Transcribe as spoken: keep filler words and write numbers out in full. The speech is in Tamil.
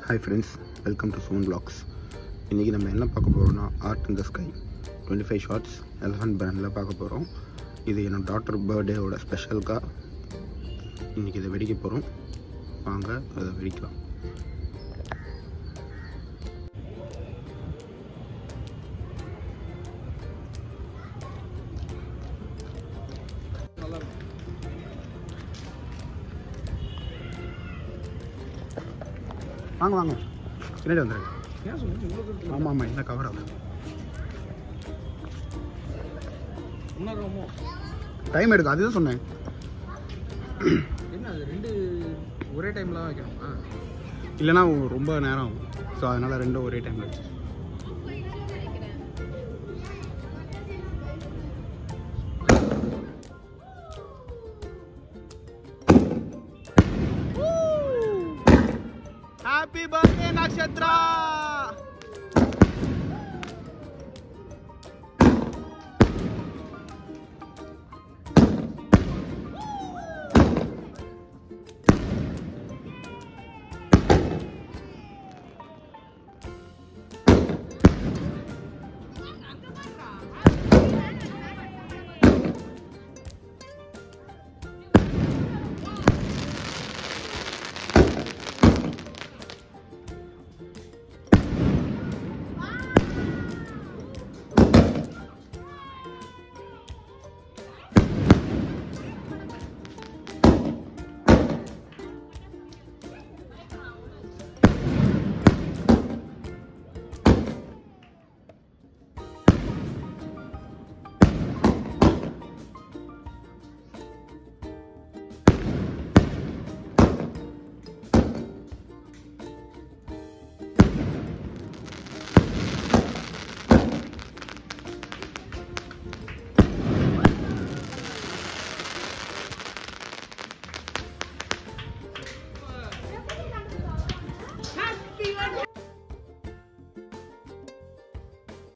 Hi friends, welcome to Soon Vlogs. இன்னைக்கு நம்ம என்ன பார்க்க போறோம்னா art in the sky twenty-five shorts elephant பிராண்ட்ல பார்க்க போறோம். இது என்னோட டாட்டர் பர்த்டேயோட ஸ்பெஷல்கா இன்னைக்கு இதை வெடிக்க போறோம். வாங்க அதை வெடிக்கலாம். வாங்க வாங்க பின்னாடி வந்துடுங்க. ஆமாம் ஆமாம் என்ன கவர் ஆகும் டைம் எடுக்கும் அதுதான் சொன்னேன். என்ன அது ரெண்டு ஒரே டைமில் தான் வைக்கணுமா? இல்லைனா ரொம்ப நேரம் ஆகும். ஸோ அதனால் ரெண்டும் ஒரே டைமில் வச்சு Happy birthday Nakshatra!